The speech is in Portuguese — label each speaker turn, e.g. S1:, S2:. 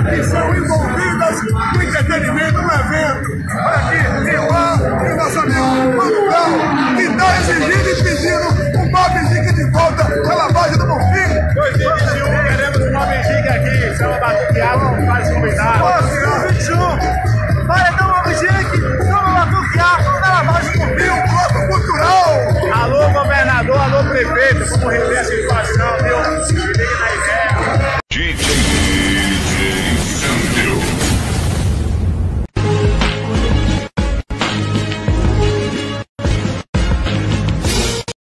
S1: que são envolvidas no entretenimento, no evento. Olha aqui, Ivan e o nosso amigo Manuel, que está exigindo e pedindo um Mob Zig de volta pela base do Bonfim.
S2: 2021 queremos um Mob Zig aqui, Samba Batuqueado, faz convidado.